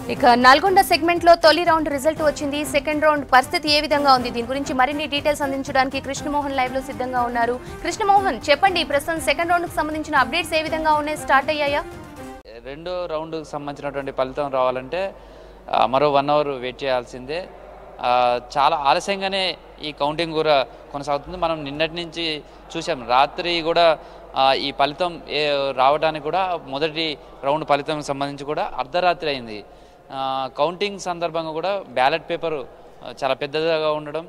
ఇక నల్గొండ సెగ్మెంట్ లో తొలి రౌండ్ రిజల్ట్ వచ్చింది. సెకండ్ రౌండ్ పరిస్థితి ఏ విధంగా ఉంది, దీని గురించి మరిన్ని డీటెయిల్స్ అందించడానికి కృష్ణమోహన్ లైవ్ లో సిద్ధంగా ఉన్నారు. కృష్ణమోహన్, చెప్పండి, ప్రస్తుతం సెకండ్ రౌండ్ కు సంబంధించిన అప్డేట్స్ ఏ విధంగా ఉన్నాయి, స్టార్ట్ అయ్యాయా? రెండో రౌండ్ కు సంబంధించినటువంటి ఫలితం రావాలంటే మరో 1 అవర్ వెయిట్ చేయాల్సిందే. చాలా ఆలస్యంగానే ఈ కౌంటింగ్ కూడా కొనసాగుతుంది. మనం నిన్నటి నుంచి చూసాం, రాత్రి కూడా ఈ ఫలితం రావడానికి కూడా మొదటి రౌండ్ ఫలితం సంబంధించి కూడా అర్ధరాత్రి అయింది. కౌంటింగ్ సందర్భంగా కూడా బ్యాలెట్ పేపర్ చాలా పెద్దదిగా ఉండడం,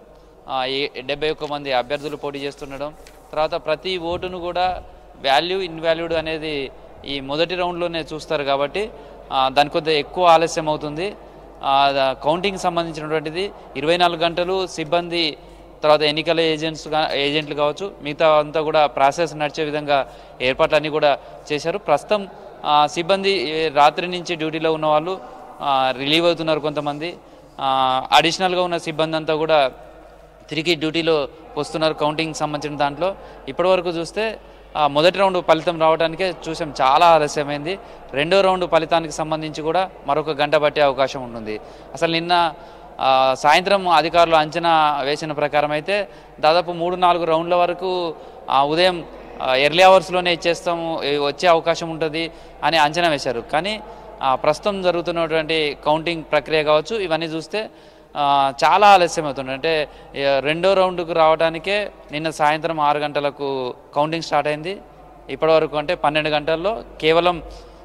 71 మంది అభ్యర్థులు పోటీ చేస్తుండడం, తర్వాత ప్రతి ఓటును కూడా వాల్యూ ఇన్వాల్యూడ్ అనేది ఈ మొదటి రౌండ్లోనే చూస్తారు కాబట్టి దాని కొద్దిగా ఎక్కువ ఆలస్యం అవుతుంది. కౌంటింగ్ సంబంధించినటువంటిది 24 గంటలు సిబ్బంది, తర్వాత ఎన్నికల ఏజెంట్లు కావచ్చు, మిగతా అంతా కూడా ప్రాసెస్ నడిచే విధంగా ఏర్పాట్లన్నీ కూడా చేశారు. ప్రస్తుతం సిబ్బంది రాత్రి నుంచి డ్యూటీలో ఉన్న వాళ్ళు రిలీవ్ అవుతున్నారు. కొంతమంది అడిషనల్గా ఉన్న సిబ్బంది అంతా కూడా తిరిగి డ్యూటీలో వస్తున్నారు. కౌంటింగ్ సంబంధించిన దాంట్లో ఇప్పటివరకు చూస్తే మొదటి రౌండ్ ఫలితం రావడానికే చూసాం, చాలా ఆలస్యమైంది. రెండో రౌండ్ ఫలితానికి సంబంధించి కూడా మరొక గంట పట్టే అవకాశం ఉంటుంది. అసలు నిన్న సాయంత్రం అధికారులు అంచనా వేసిన ప్రకారం అయితే దాదాపు 3-4 రౌండ్ల వరకు ఉదయం ఎర్లీ అవర్స్లోనే ఇచ్చేస్తాము, వచ్చే అవకాశం ఉంటుంది అని అంచనా వేశారు. కానీ ప్రస్తుతం జరుగుతున్నటువంటి కౌంటింగ్ ప్రక్రియ కావచ్చు, ఇవన్నీ చూస్తే చాలా ఆలస్యం అవుతుంది. అంటే రెండో రౌండ్కు రావడానికే నిన్న సాయంత్రం 6 గంటలకు కౌంటింగ్ స్టార్ట్ అయింది. ఇప్పటివరకు అంటే 12 గంటల్లో కేవలం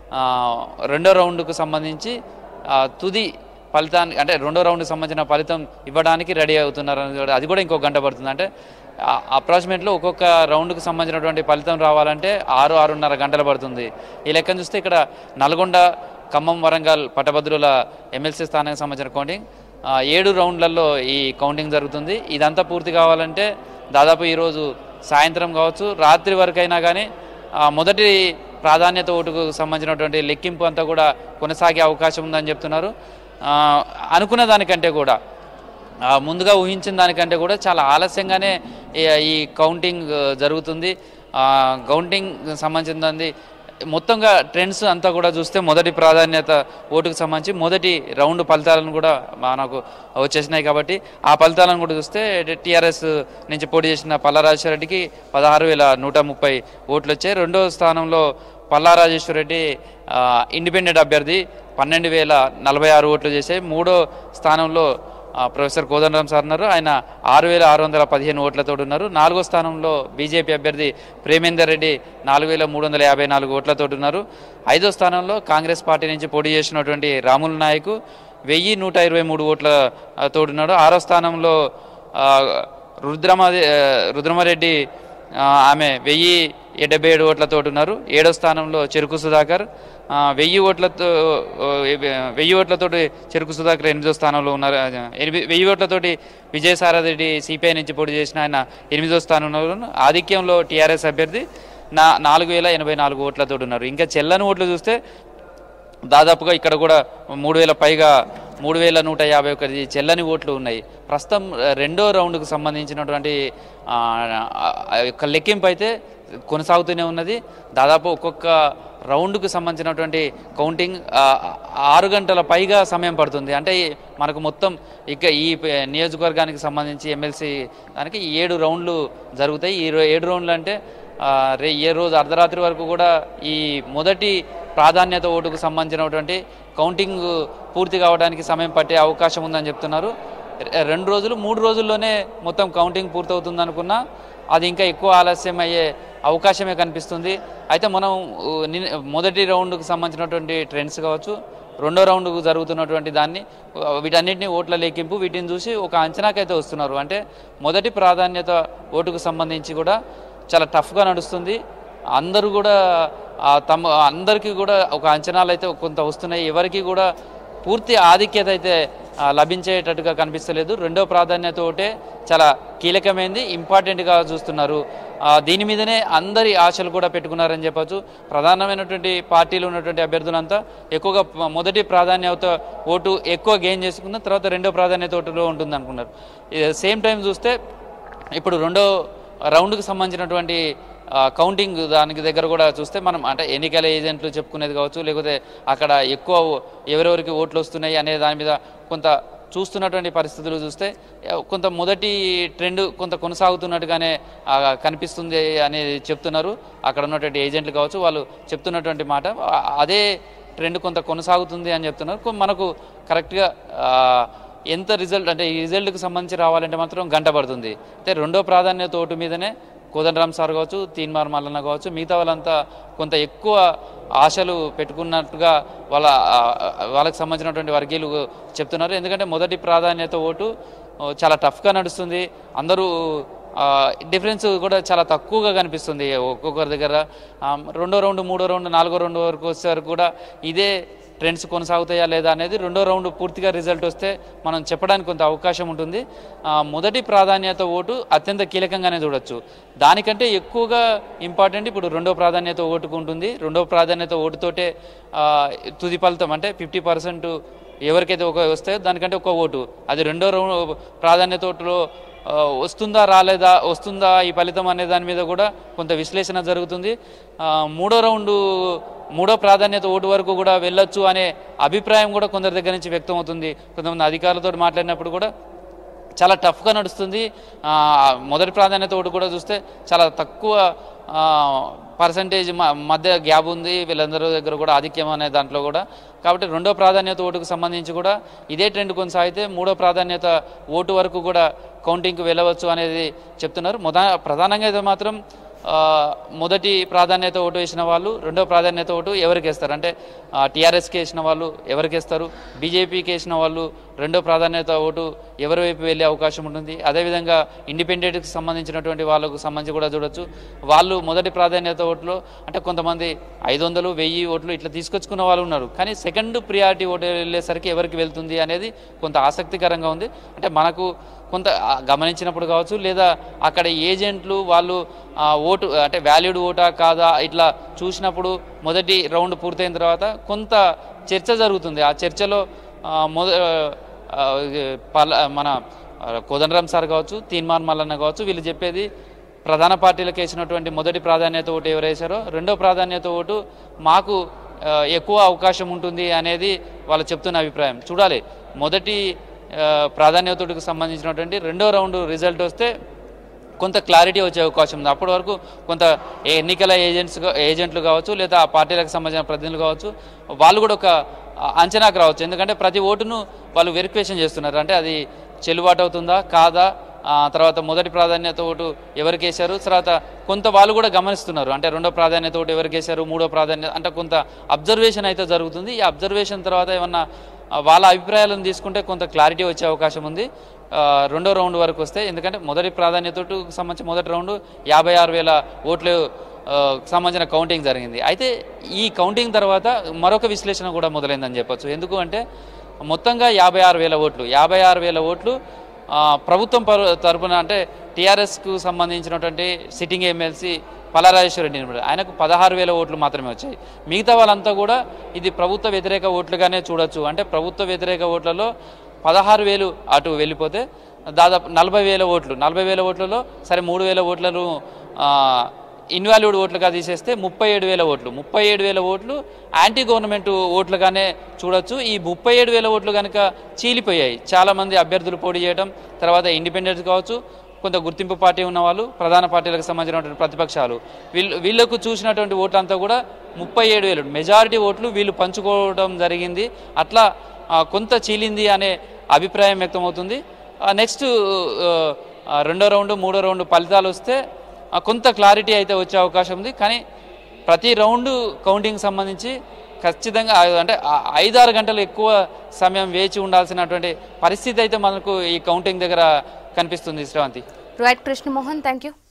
రెండో రౌండ్కు సంబంధించి తుది ఫలితాన్ని, అంటే రెండో రౌండ్కి సంబంధించిన ఫలితం ఇవ్వడానికి రెడీ అవుతున్నారు. అది కూడా ఇంకొక గంట పడుతుంది. అంటే అప్రాక్సిమేట్లో ఒక్కొక్క రౌండ్కి సంబంధించినటువంటి ఫలితం రావాలంటే 6-6.5 గంటలు పడుతుంది. ఈ లెక్కను చూస్తే ఇక్కడ నల్గొండ, ఖమ్మం, వరంగల్ పట్టభద్రుల MLC స్థానానికి సంబంధించిన కౌంటింగ్ 7 రౌండ్లలో ఈ కౌంటింగ్ జరుగుతుంది. ఇదంతా పూర్తి కావాలంటే దాదాపు ఈరోజు సాయంత్రం కావచ్చు, రాత్రి వరకైనా కానీ మొదటి ప్రాధాన్యత ఓటుకు సంబంధించినటువంటి లెక్కింపు అంతా కూడా కొనసాగే అవకాశం ఉందని చెప్తున్నారు. అనుకున్న దానికంటే కూడా, ముందుగా ఊహించిన దానికంటే కూడా చాలా ఆలస్యంగానే ఈ కౌంటింగ్ జరుగుతుంది. కౌంటింగ్ సంబంధించింది మొత్తంగా ట్రెండ్స్ అంతా కూడా చూస్తే మొదటి ప్రాధాన్యత ఓటుకు సంబంధించి మొదటి రౌండ్ ఫలితాలను కూడా మనకు వచ్చేసినాయి. కాబట్టి ఆ ఫలితాలను కూడా చూస్తే టీఆర్ఎస్ నుంచి పోటీ చేసిన పల్లారాజేశ్వరరెడ్డికి 16,130 ఓట్లు వచ్చాయి. రెండో స్థానంలో పల్లారాజేశ్వరరెడ్డి ఇండిపెండెంట్ అభ్యర్థి 12,046 ఓట్లు చేశాయి. మూడో స్థానంలో ప్రొఫెసర్ కోదండరాం సార్ ఉన్నారు, ఆయన 6,615 ఓట్లతో ఉన్నారు. నాలుగో స్థానంలో బీజేపీ అభ్యర్థి ప్రేమేందర్ రెడ్డి 4,354 ఓట్లతో ఉన్నారు. ఐదో స్థానంలో కాంగ్రెస్ పార్టీ నుంచి పోటీ చేసినటువంటి రాముల నాయకు 1,123 ఓట్లతో ఉన్నాడు. ఆరో స్థానంలో రుద్రమారెడ్డి, ఆమె 1,077 ఓట్లతో ఉన్నారు. ఏడో స్థానంలో చెరుకు సుధాకర్ 1000 ఓట్లతోటి చెరుకు సుధాకర్ 8వ స్థానంలో ఉన్నారు. 1000 ఓట్లతోటి విజయసారథి సిపిఐ నుంచి పోటీ చేసిన ఆయన 8వ స్థానంలో ఉన్నారు. ఆధిక్యంలో టీఆర్ఎస్ అభ్యర్థి 4,084 ఓట్లతో ఉన్నారు. ఇంకా చెల్లని ఓట్లు చూస్తే దాదాపుగా ఇక్కడ కూడా 3,000 పైగా 3,151 చెల్లని ఓట్లు ఉన్నాయి. ప్రస్తుతం రెండో రౌండ్కు సంబంధించినటువంటి లెక్కింపు అయితే కొనసాగుతూనే ఉన్నది. దాదాపు ఒక్కొక్క రౌండ్కు సంబంధించినటువంటి కౌంటింగ్ 6 గంటల పైగా సమయం పడుతుంది. అంటే మనకు మొత్తం ఇక ఈ నియోజకవర్గానికి సంబంధించి MLC దానికి 7 రౌండ్లు జరుగుతాయి. ఈ 7 రౌండ్లు అంటే ఏ రోజు అర్ధరాత్రి వరకు కూడా ఈ మొదటి ప్రాధాన్యత ఓటుకు సంబంధించినటువంటి కౌంటింగ్ పూర్తి కావడానికి సమయం పట్టే అవకాశం ఉందని చెప్తున్నారు. 2 రోజులు 3 రోజుల్లోనే మొత్తం కౌంటింగ్ పూర్తవుతుంది అనుకున్నా అది ఇంకా ఎక్కువ ఆలస్యం అయ్యే అవకాశమే కనిపిస్తుంది. అయితే మనం మొదటి రౌండ్కు సంబంధించినటువంటి ట్రెండ్స్ కావచ్చు, రెండో రౌండ్కు జరుగుతున్నటువంటి దాన్ని, వీటన్నిటిని ఓట్ల లెక్కింపు, వీటిని చూసి ఒక అంచనాకైతే వస్తున్నారు. అంటే మొదటి ప్రాధాన్యత ఓటుకు సంబంధించి కూడా చాలా టఫ్గా నడుస్తుంది. అందరూ కూడా అందరికీ కూడా ఒక అంచనాలు అయితే కొంత వస్తున్నాయి. ఎవరికి కూడా పూర్తి ఆధిక్యత అయితే లభించేటట్టుగా కనిపిస్తలేదు. రెండో ప్రాధాన్యత ఒకటే చాలా కీలకమైంది, ఇంపార్టెంట్గా చూస్తున్నారు. దీని మీదనే అందరి ఆశలు కూడా పెట్టుకున్నారని చెప్పచ్చు. ప్రధానమైనటువంటి పార్టీలు ఉన్నటువంటి అభ్యర్థులంతా ఎక్కువగా మొదటి ప్రాధాన్యత ఓటు ఎక్కువ గెయిన్ చేసుకున్న తర్వాత రెండో ప్రాధాన్యత ఓటులో ఉంటుంది అనుకున్నారు. సేమ్ టైం చూస్తే ఇప్పుడు రెండో రౌండ్కి సంబంధించినటువంటి కౌంటింగ్ దానికి దగ్గర కూడా చూస్తే మనం అంటే ఎన్నికల ఏజెంట్లు చెప్పుకునేది కావచ్చు, లేకపోతే అక్కడ ఎక్కువ ఎవరెవరికి ఓట్లు వస్తున్నాయి అనే దాని మీద కొంత చూస్తున్నటువంటి పరిస్థితులు చూస్తే కొంత మొదటి ట్రెండ్ కొంత కొనసాగుతున్నట్టుగానే కనిపిస్తుంది అనేది చెప్తున్నారు అక్కడ ఉన్నటువంటి ఏజెంట్లు కావచ్చు. వాళ్ళు చెప్తున్నటువంటి మాట అదే ట్రెండ్ కొంత కొనసాగుతుంది అని చెప్తున్నారు. మనకు కరెక్ట్గా ఎంత రిజల్ట్ అంటే ఈ రిజల్ట్కి సంబంధించి రావాలంటే మాత్రం గంట పడుతుంది. అయితే రెండో ప్రాధాన్యత ఓటు మీదనే కోదండరామ్ సార్ కావచ్చు, తీన్మార్ మల్లన్న కావచ్చు, మిగతా వాళ్ళంతా కొంత ఎక్కువ ఆశలు పెట్టుకున్నట్టుగా వాళ్ళకి సంబంధించినటువంటి వర్గీయులు చెప్తున్నారు. ఎందుకంటే మొదటి ప్రాధాన్యత ఓటు చాలా టఫ్గా నడుస్తుంది. అందరూ డిఫరెన్స్ కూడా చాలా తక్కువగా కనిపిస్తుంది ఒక్కొక్కరి దగ్గర. రెండో రౌండ్, మూడో రౌండ్, నాలుగో రౌండ్ వరకు వచ్చేసరికి కూడా ఇదే ట్రెండ్స్ కొనసాగుతాయా లేదా అనేది రెండో రౌండ్ పూర్తిగా రిజల్ట్ వస్తే మనం చెప్పడానికి కొంత అవకాశం ఉంటుంది. మొదటి ప్రాధాన్యత ఓటు అత్యంత కీలకంగానే చూడొచ్చు. దానికంటే ఎక్కువగా ఇంపార్టెంట్ ఇప్పుడు రెండో ప్రాధాన్యత ఓటుకు ఉంటుంది. రెండో ప్రాధాన్యత ఓటుతోటే తుది ఫలితం అంటే 50% ఎవరికైతే ఒక వస్తాయో దానికంటే ఒక ఓటు అది రెండో రౌండ్ ప్రాధాన్యత ఓటులో వస్తుందా రాలేదా, వస్తుందా ఈ ఫలితం అనే దాని మీద కూడా కొంత విశ్లేషణ జరుగుతుంది. మూడో ప్రాధాన్యత ఓటు వరకు కూడా వెళ్ళొచ్చు అనే అభిప్రాయం కూడా కొందరి దగ్గర నుంచి వ్యక్తం అవుతుంది. కొంతమంది అధికారులతో మాట్లాడినప్పుడు కూడా చాలా టఫ్గా నడుస్తుంది. మొదటి ప్రాధాన్యత ఓటు కూడా చూస్తే చాలా తక్కువ పర్సంటేజ్ మధ్య గ్యాప్ ఉంది వీళ్ళందరూ దగ్గర కూడా ఆధిక్యం అనే దాంట్లో కూడా. కాబట్టి రెండో ప్రాధాన్యత ఓటుకు సంబంధించి కూడా ఇదే ట్రెండ్ కొనసాగితే మూడో ప్రాధాన్యత ఓటు వరకు కూడా కౌంటింగ్కి వెళ్ళవచ్చు అనేది చెప్తున్నారు. ప్రధానంగా అయితే మాత్రం మొదటి ప్రాధాన్యత ఓటు వేసిన వాళ్ళు రెండో ప్రాధాన్యత ఓటు ఎవరికి వేస్తారు అంటే టీఆర్ఎస్కి వేసిన వాళ్ళు ఎవరికి వేస్తారు, బీజేపీకి వేసిన వాళ్ళు రెండో ప్రాధాన్యత ఓటు ఎవరి వైపు వెళ్ళే అవకాశం ఉంటుంది. అదేవిధంగా ఇండిపెండెంట్కి సంబంధించినటువంటి వాళ్ళకు సంబంధించి కూడా చూడొచ్చు. వాళ్ళు మొదటి ప్రాధాన్యత ఓటులో అంటే కొంతమంది 500, 1000 ఓట్లు ఇట్లా తీసుకొచ్చుకున్న వాళ్ళు ఉన్నారు. కానీ సెకండ్ ప్రియారిటీ ఓటు వెళ్ళేసరికి ఎవరికి వెళ్తుంది అనేది కొంత ఆసక్తికరంగా ఉంది. అంటే మనకు కొంత గమనించినప్పుడు కావచ్చు, లేదా అక్కడ ఏజెంట్లు వాళ్ళు ఓటు అంటే వ్యాలిడ్ ఓటా కాదా ఇట్లా చూసినప్పుడు మొదటి రౌండ్ పూర్తయిన తర్వాత కొంత చర్చ జరుగుతుంది. ఆ చర్చలో మన కోదండరామ్ సార్ కావచ్చు, తీన్మార్ మల్లన్న కావచ్చు, వీళ్ళు చెప్పేది ప్రధాన పార్టీలకు వేసినటువంటి మొదటి ప్రాధాన్యత ఓటు ఎవరేసారో రెండో ప్రాధాన్యత ఓటు మాకు ఎక్కువ అవకాశం ఉంటుంది అనేది వాళ్ళు చెప్తున్న అభిప్రాయం. చూడాలి మొదటి ప్రాధాన్యతకు సంబంధించినటువంటి రెండో రౌండ్ రిజల్ట్ వస్తే కొంత క్లారిటీ వచ్చే అవకాశం ఉంది. అప్పటి వరకు కొంత ఎన్నికల ఏజెంట్లు కావచ్చు, లేదా ఆ పార్టీలకు సంబంధించిన ప్రతినిధులు కావచ్చు, వాళ్ళు కూడా ఒక అంచనాకు రావచ్చు. ఎందుకంటే ప్రతి ఓటును వాళ్ళు వెరిఫికేషన్ చేస్తున్నారు. అంటే అది చెల్లుబాటు అవుతుందా కాదా, తర్వాత మొదటి ప్రాధాన్యత ఓటు ఎవరికి వేశారు, తర్వాత కొంత వాళ్ళు కూడా గమనిస్తున్నారు. అంటే రెండో ప్రాధాన్యత ఓటు ఎవరికి వేశారు, మూడో ప్రాధాన్యత అంటే కొంత అబ్జర్వేషన్ అయితే జరుగుతుంది. ఈ అబ్జర్వేషన్ తర్వాత ఏమన్నా వాళ్ళ అభిప్రాయాలను తీసుకుంటే కొంత క్లారిటీ వచ్చే అవకాశం ఉంది రెండో రౌండ్ వరకు వస్తే. ఎందుకంటే మొదటి ప్రాధాన్యతకు సంబంధించి మొదటి రౌండ్ 56,000 ఓట్లు సంబంధించిన కౌంటింగ్ జరిగింది. అయితే ఈ కౌంటింగ్ తర్వాత మరొక విశ్లేషణ కూడా మొదలైందని చెప్పొచ్చు. ఎందుకు అంటే మొత్తంగా 56,000 ఓట్లు ప్రభుత్వం తరపున అంటే టీఆర్ఎస్కు సంబంధించినటువంటి సిట్టింగ్ ఎమ్మెల్సీ పల్లారాజేశ్వరరెడ్డి ఆయనకు 16,000 ఓట్లు మాత్రమే వచ్చాయి. మిగతా వాళ్ళంతా కూడా ఇది ప్రభుత్వ వ్యతిరేక ఓట్లుగానే చూడొచ్చు. అంటే ప్రభుత్వ వ్యతిరేక ఓట్లలో 16,000 అటు వెళ్ళిపోతే దాదాపు 40,000 ఓట్లు, 40,000 ఓట్లలో సరే 3,000 ఓట్లను ఇన్వాల్యూడ్ ఓట్లుగా తీసేస్తే 37,000 ఓట్లు యాంటీ గవర్నమెంట్ ఓట్లుగానే చూడొచ్చు. ఈ 37,000 ఓట్లు కనుక చీలిపోయాయి. చాలామంది అభ్యర్థులు పోటీ చేయడం, తర్వాత ఇండిపెండెంట్స్ కావచ్చు, కొంత గుర్తింపు పార్టీ ఉన్న వాళ్ళు, ప్రధాన పార్టీలకు సంబంధించినటువంటి ప్రతిపక్షాలు వీళ్ళకు చూసినటువంటి ఓట్లంతా కూడా 37,000 మెజారిటీ ఓట్లు వీళ్ళు పంచుకోవడం జరిగింది. అట్లా కొంత చీలింది అనే అభిప్రాయం వ్యక్తమవుతుంది. నెక్స్ట్ రెండో రౌండ్, మూడో రౌండ్ ఫలితాలు వస్తే కొంత క్లారిటీ అయితే వచ్చే అవకాశం ఉంది. కానీ ప్రతి రౌండ్ కౌంటింగ్ సంబంధించి ఖచ్చితంగా అంటే 5-6 గంటలు ఎక్కువ సమయం వేచి ఉండాల్సినటువంటి పరిస్థితి అయితే మనకు ఈ కౌంటింగ్ దగ్గర కనిపిస్తుంది. Sravanthi. Right Krishnamohan, thank you.